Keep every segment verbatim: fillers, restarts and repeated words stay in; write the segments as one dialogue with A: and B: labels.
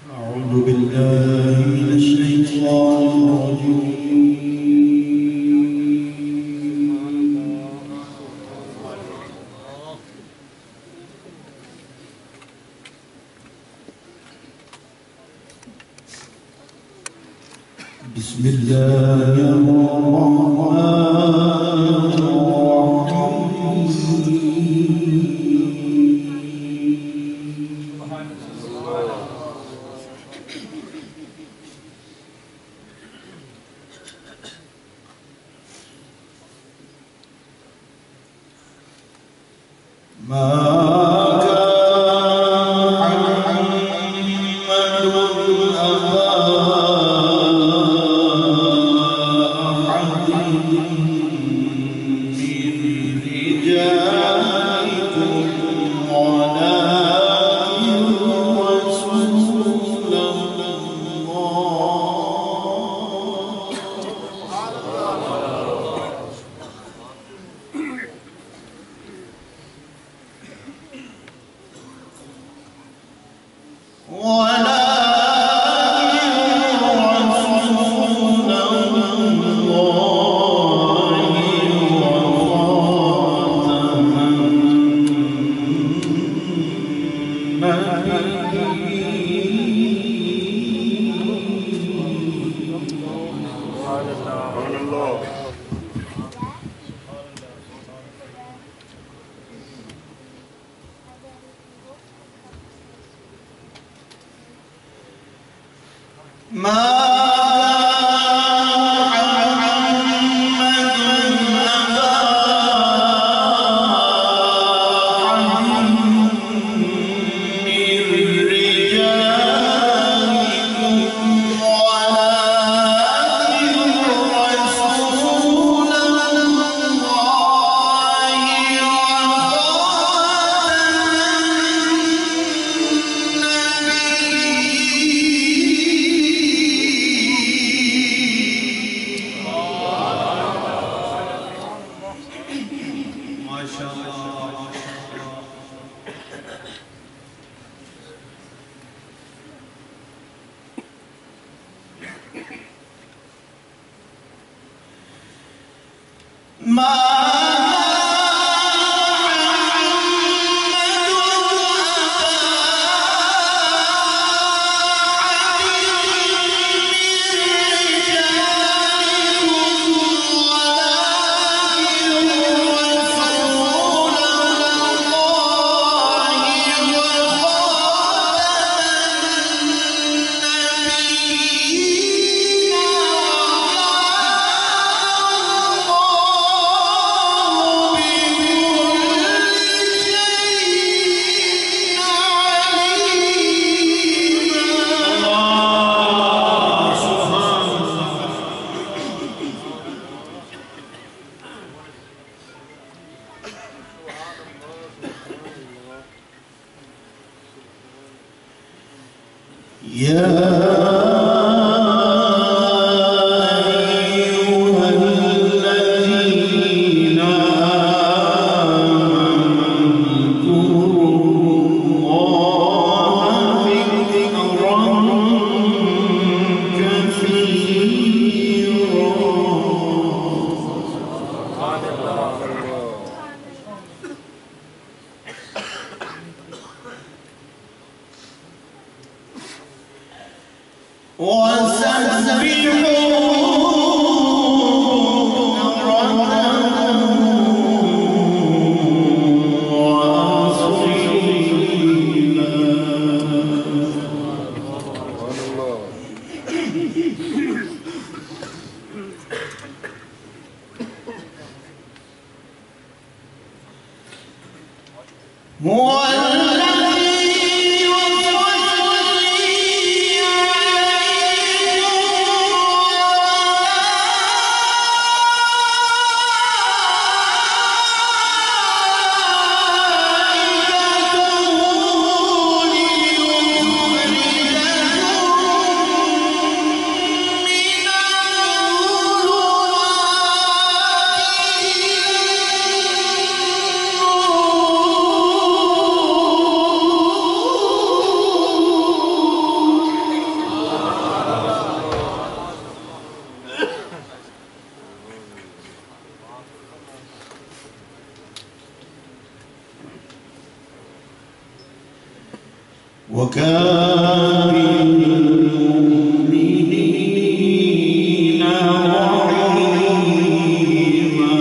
A: أعوذ بالله من الشيطان الرجيم. بسم الله الرحمن وكان بالمؤمنين رحيما.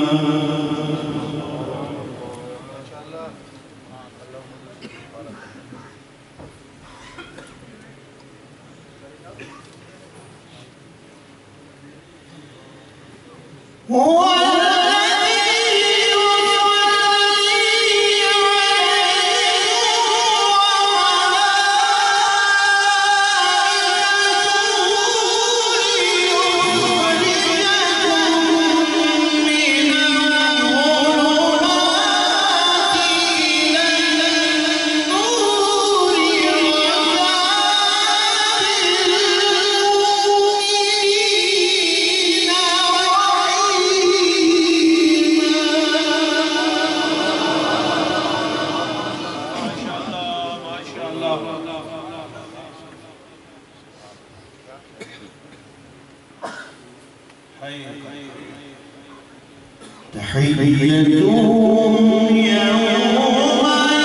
A: هو تحيتهم يوم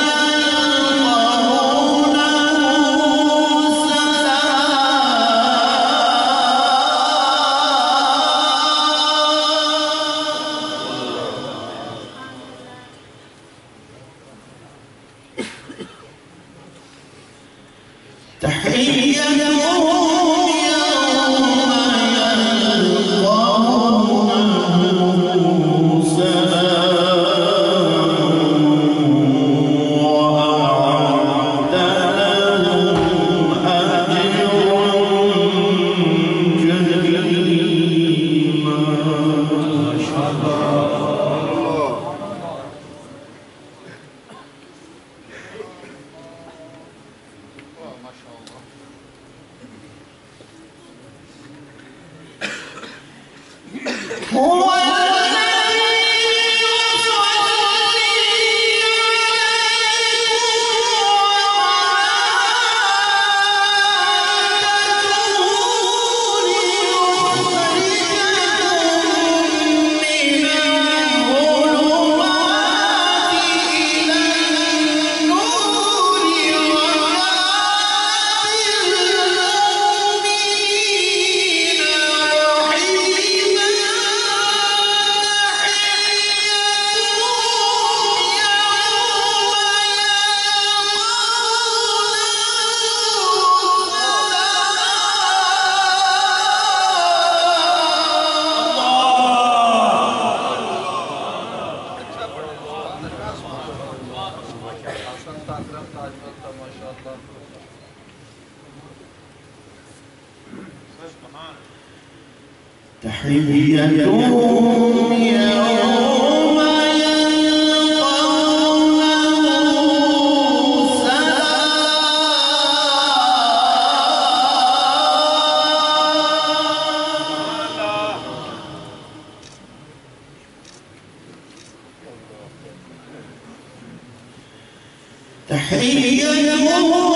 A: تحيتهم يوم يلقونه سلام. تحيتهم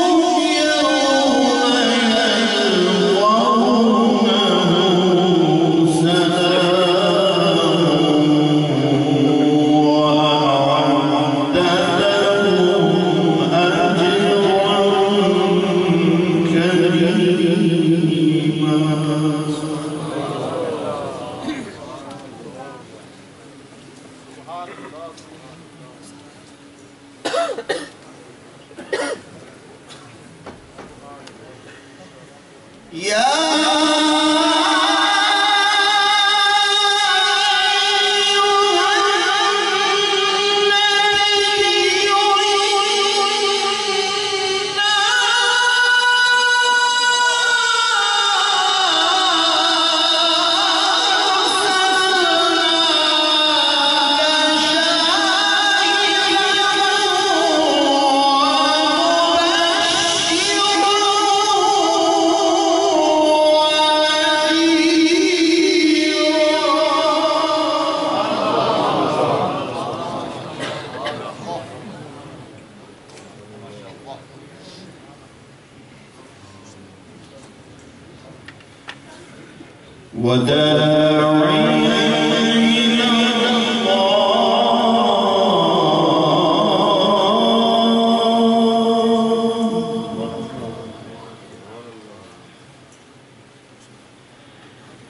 A: وداعيا إلى الله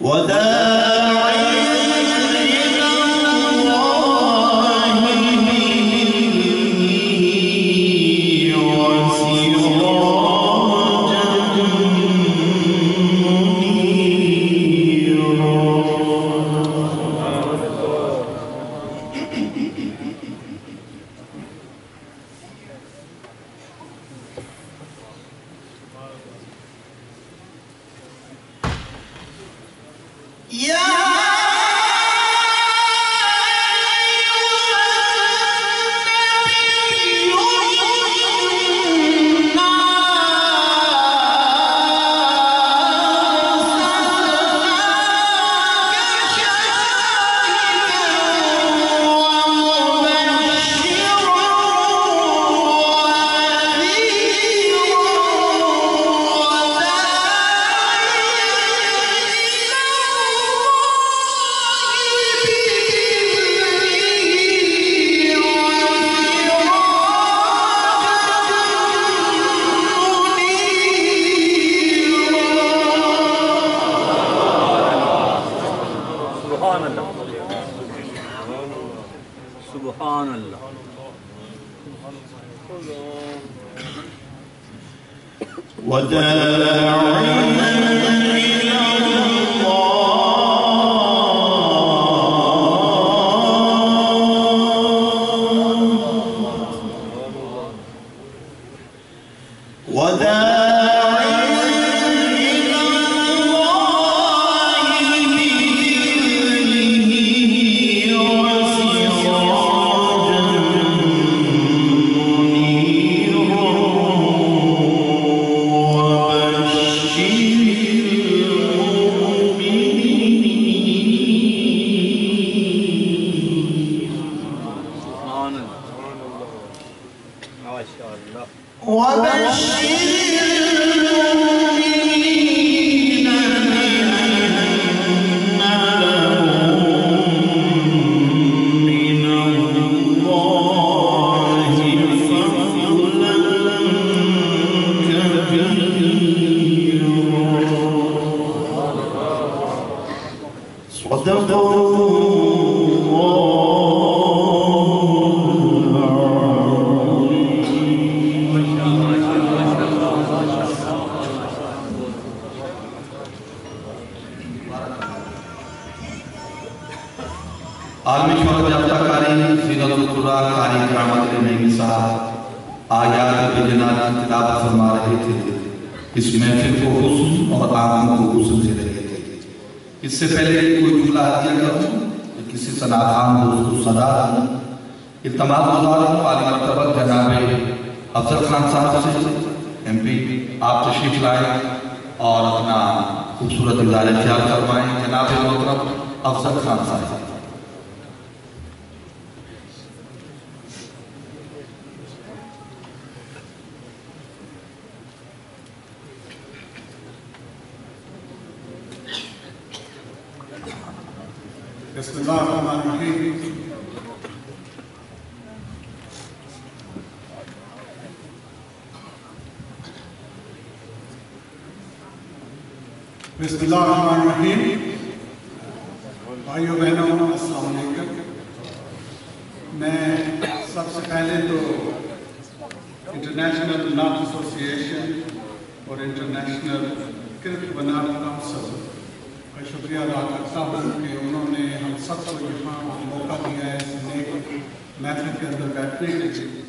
B: عالمی شہرت یافتہ قاری زینت القرآن قاری کرامت نعیمی صاحب آیات بجنات کی کتابت فرما رہے تھے. اس محفل کو حسن اور آنکھوں کو حسن سے رہے تھے. اس سے پہلے کوئی جملہ عطیہ کروں کہ کسی ثنا خان دوست کو صدا ہوں. التماس گزار ہوں عالی مرتبہ جناب افضل خان صاحب سے ایم پی آپ تشریف لائیں اور اپنا خوبصورت اظہار خیال فرمائیں. جناب محترم افضل خان صاحب.
C: بسم اللہ الرحمن الرحیم. بسم اللہ الرحمن الرحیم. بھائیو بہنوں السلام علیکم. میں سب سے پہلے تو انٹرنیشنل ناٹ ایسوسی ایشن اور انٹرنیشنل کرک و ناٹ کونسل کا شکریہ ادا کرتا ہوں کہ انہوں نے ہم سب کو یہاں موقع دیا ہے اس نیک محفل کے اندر بیٹھنے کے لیے.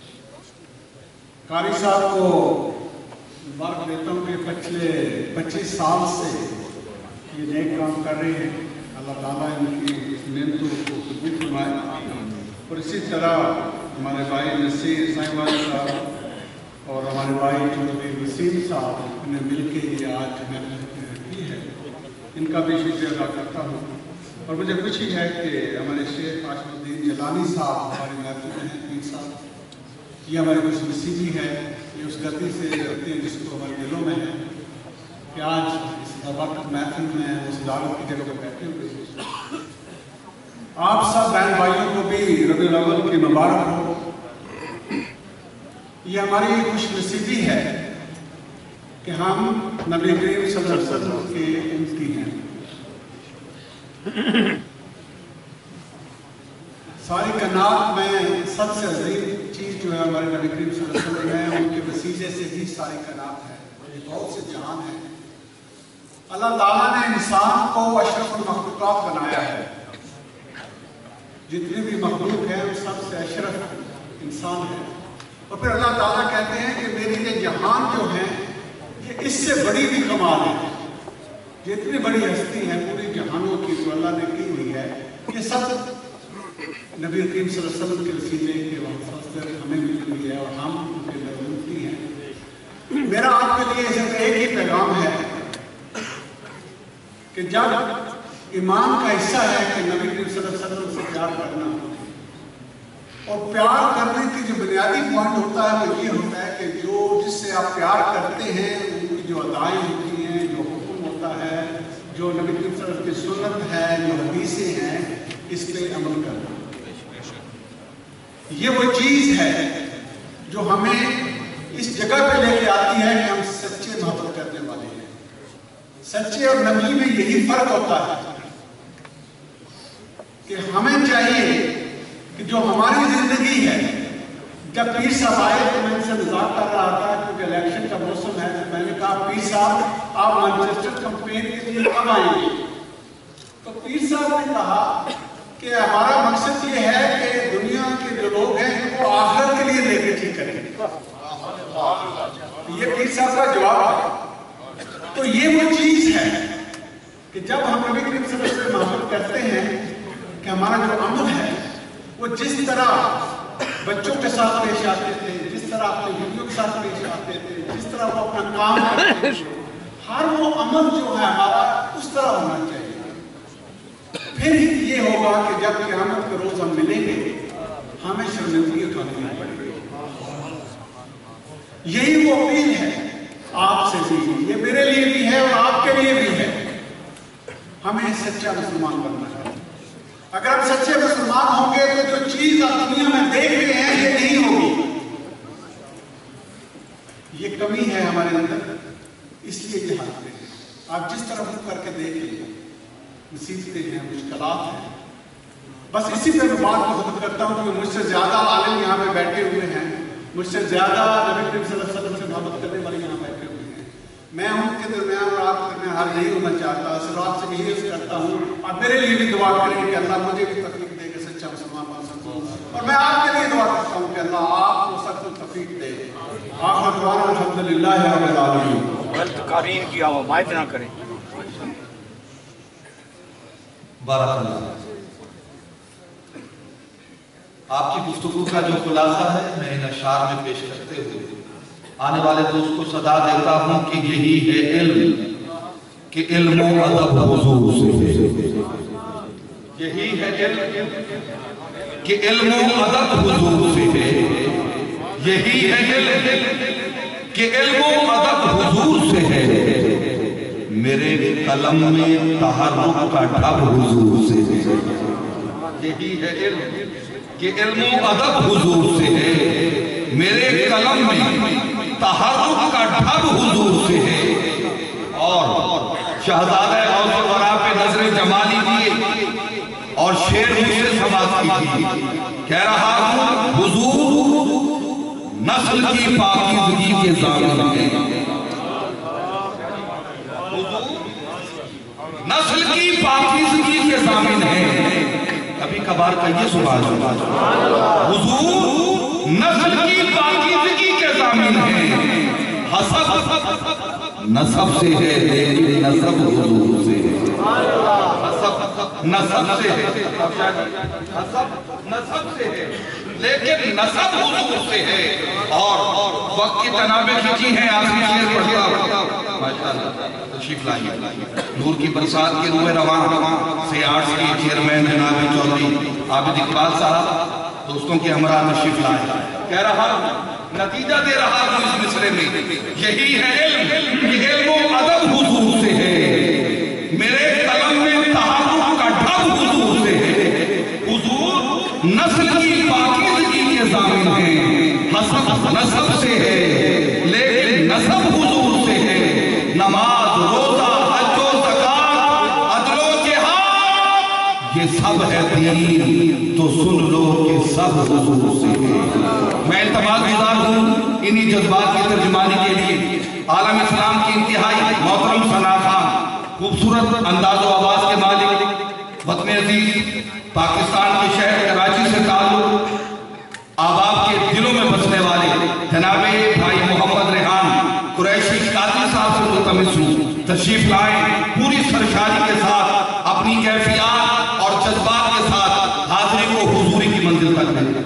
C: قاری صاحب کو مبارک دیتا ہوں کہ پچھلے پچیس سال سے یہ نیک کام کر رہے ہیں. اللہ تعالیٰ ان کی محنتوں کو قبول فرمائے. اور اسی طرح ہمارے بھائی نصیر سائیں والے صاحب اور ہمارے بھائی چودھری وسیم صاحب نے مل کے یہ آج محفل کی ہے. ان کا بھی شکریہ ادا کرتا ہوں. اور مجھے خوشی ہے کہ ہمارے شیخ ہاشم الدین جیلانی صاحب ہمارے محفل میں ہیں. پیر صاحب یہ ہماری خوش نصیبی ہے. یہ اس گتی سے رکھتے ہیں جس کو ہمارے دلوں میں ہے کہ آج اس وقت محفل میں اس دعوت کی جگہ پر بیٹھے ہوئے. آپ سب بہن بھائیوں کو بھی ربیع الاول کی مبارک ہو. یہ ہماری خوش نصیبی ہے کہ ہم نبی کریم صلی اللہ علیہ وسلم کے امتی ہیں. सारी कायनात में सबसे अजीम चीज़ जो है हमारे नबी करीम सल्लल्लाहु अलैहि वसल्लम है, उनके वसीले से ही सारी कायनात है। ये बहुत से जहान है। अल्लाह ताला ने इंसान को अशरफुल मखलूक़ात बनाया है। जितने भी मखलूक हैं वो सबसे अशरफ इंसान है। और फिर अल्लाह ताला कहते हैं कि मेरे ये जहान जो है ये इससे बड़ी भी कमाल है। जितनी बड़ी हस्ती है पूरी जहानों की जो अल्लाह ने की हुई है, ये सब नबी करीम सल्लल्लाहु अलैहि वसल्लम के वसीले के वास्ते हमें मिली हुई है और हम उनके नज़दीकी हैं। मेरा आपके लिए सिर्फ एक ही पैगाम है कि जब ईमान का हिस्सा है कि नबी करीम सल्लल्लाहु अलैहि वसल्लम से प्यार करना, और प्यार करने की जो बुनियादी पॉइंट होता है वो ये होता है कि जो जिससे आप प्यार करते हैं उनकी जो अदाएँ होती हैं, जो हुक्म होता है, जो नबी करीम सल्लल्लाहु अलैहि वसल्लम की सुन्नत है, जो हदीसें हैं, इस पे अमल करना। ये वो चीज़ है जो हमें इस जगह पे लेके आती है कि हम सच्चे मोहब्बत करने वाले हैं। सच्चे और नकली में यही फर्क होता है कि हमें चाहिए कि जो हमारी जिंदगी है, जब पीर साहब आए तो मैं इनसे मजाक कर रहा था क्योंकि इलेक्शन का मौसम है, तो मैंने कहा पीर साहब आप मैनचेस्टर कैंपेन के लिए कब आएंगे? तो पीर साहब ने कहा कि हमारा मकसद ये है कि दुनिया के जो लोग हैं इनको आखिरत के लिए लेके ठीक करें। ये पीर साहब का जवाब है। तो ये वो चीज है कि जब हम नबी करीम सल्लल्लाहु अलैहि वसल्लम से मोहब्बत करते हैं कि हमारा जो अमल है वो जिस तरह बच्चों के साथ पेश आते थे, जिस तरह अपने बीवियों के साथ पेश आते थे, जिस तरह वो अपना काम करते थे, हर वो अमल जो है हमारा उस तरह होना चाहिए। फिर ये होगा कि जब क़यामत के रोज हम मिलेंगे हमें शर्मिंदगी उठानी पड़ेगी। यही वो अपील है आपसे भी, ये मेरे लिए भी है और आपके लिए भी है। हमें सच्चा मुसलमान बनना है। अगर हम सच्चे मुसलमान होंगे तो जो चीज आप दुनिया में देख रहे हैं ये नहीं होगी। ये कमी है हमारे अंदर, इसलिए ये हालत है। आप जिस तरह मुख करके देख लीजिए, मुसीबतें हैं, मुश्किलात हैं। बस इसी पे मैं बात को खत्म करता हूँ कि मुझसे ज्यादा आलिम यहाँ पे बैठे हुए हैं, मुझसे ज्यादा नबी करीम सल्लल्लाहु अलैहि वसल्लम से मोहब्बत करने वाले यहाँ बैठे हुए हैं। मैं उनके दरमियान और आपके दरमियान हार नहीं होना चाहता, सिर्फ आपसे यही अर्ज करता हूँ और मेरे लिए भी दुआ करें कि अल्लाह मुझे भी तौफीक दे कि सच्चा मुसलमान बन सकूँ, और मैं आपके लिए दुआ करता हूँ कि अल्लाह आपको सख्त तौफीक दे। आखिर दुआ अल्हम्दुलिल्लाह रब्बिल आलमीन।
D: कारीन की आवाज़ ना करें।
B: बारकाल्लाह। आपकी गुफ्तगू का जो खुलासा है मैं इन अशार में पेश करते हुए आने वाले दोस्त को सदा देता हूं कि यही है इल्म कि इल्म अदब हुजूर से, यही है इल्म कि इल्म अदब हुजूर से है, यही है इल्म कि इल्म अदब हुजूर से है। मेरे कलम में तहर्रुक का ढब हुजूर से है, यही है इल्म कि इल्म अदब हुजूर से है। मेरे कलम में तहर्रुक का ढब हुजूर से है। और शहजादा औस वरा पे नजर जमाली दिए और शेर मुझसे समाप्त की, कह रहा हूं हुजूर नस्ल की पाकीज़गी के ज़ामिन है, नस्ल की पाकीज़गी के ज़ामिन है। कभी कभार कहिए सुभान अल्लाह। हुजूर नस्ल की पाकीज़गी के ज़ामिन है। हसब नसब से है लेकिन नसब हुजूर से है। हसब नसब से है, हसब नसब से है लेकिन नसब हुजूर से है। और वक्त की तनाबे खींची है, आखिरी शेर पढ़ता हूं माशाअल्लाह। तशरीफ लाइए। नूर की बरसात के रूए रवां से आर्ट्स के चेयरमैन जनाब चौधरी आबिद इकबाल साहब दोस्तों के हमरा तशरीफ लाए। कह रहा नतीजा दे रहा हूं इस मिसरे में, यही है इल्म कि इल्म अदब हुजूर से है। मेरे कलम में तहर्रुक का ढब हुजूर से है। हुजूर नस्ल की पाकीज़गी के ज़ामिन है। हसब नसब से है लेकिन नसब हुजूर से है। नमाज रोजा हज व ज़कात अदल व जिहाद یقین تو سن لو کہ سب حضور سے ہے۔ میں التماس گزار ہوں انہی جذبات کی ترجمانی کے لیے عالم اسلام کی انتہائی محترم ثنا خان، خوبصورت انداز و آواز کے مالک، وطن عزیز پاکستان کے شہر کراچی سے تعلق آباب کے دلوں میں بسنے والے جناب بھائی محمد ریحان قریشی قاضی صاحب سے ملتمس ہوں تشریف لائیں پوری سرشاری کے ساتھ، اپنی کیفیات اور جذبات کے ساتھ حاضری کو حضوری کی منزل تک لیں۔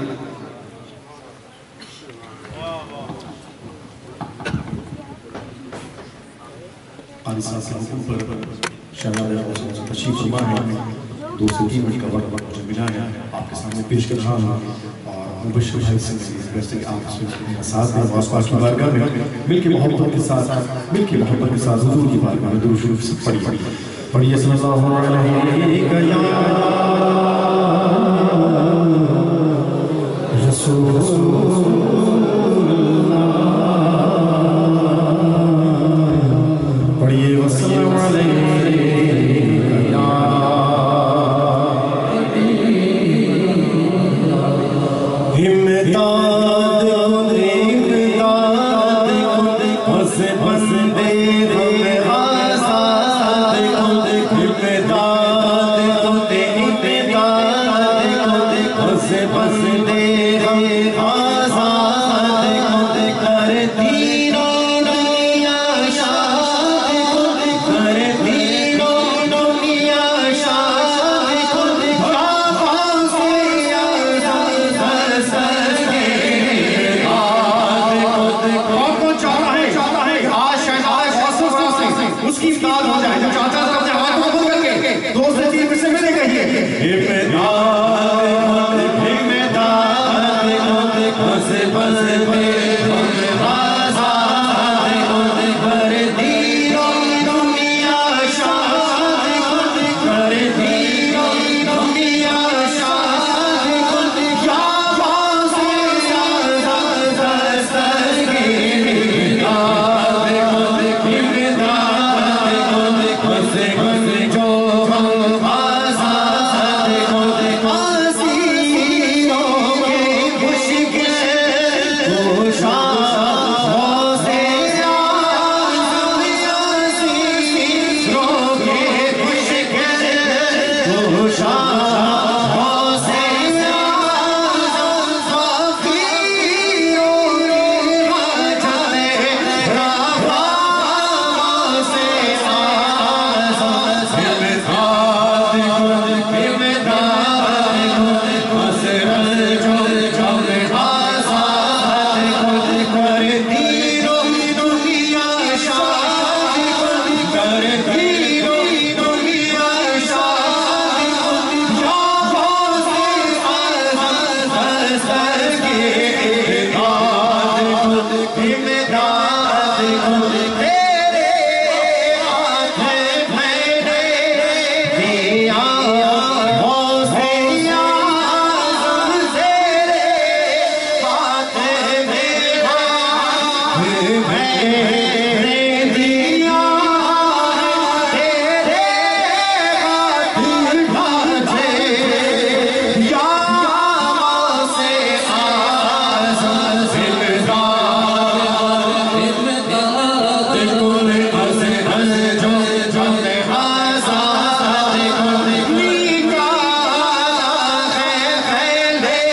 D: قاضی صاحب کے حکم پر شہزادہ تشریف فرما ہے، دو سے تین منٹ کا وقت مجھے ملا ہے، آپ کے سامنے پیش کر رہا ہوں اور مبشر بھائی سے ویسے کہ آپ سے ساتھ میں آس پاس کی بارگاہ میں مل کے محبت کے ساتھ مل کے محبت کے ساتھ حضور کی بارگاہ میں درود شریف سے پڑھی پڑھیے صلی اللہ علیہ یا رسول پڑھیے وسلم علیہ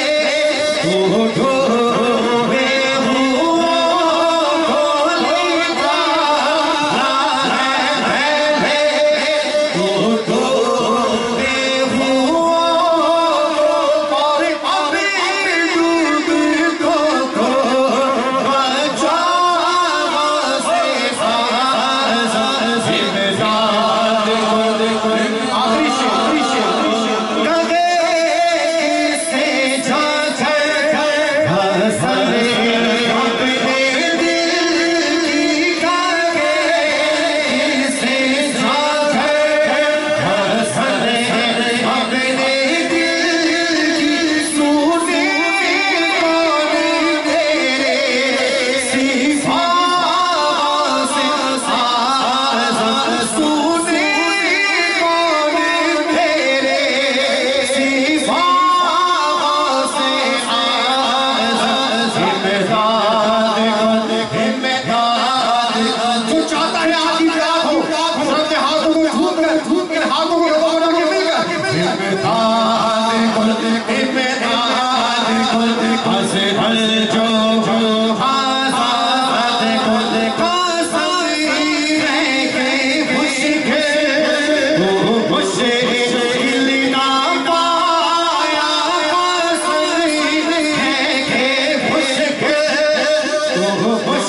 E: Oh,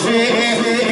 A: سے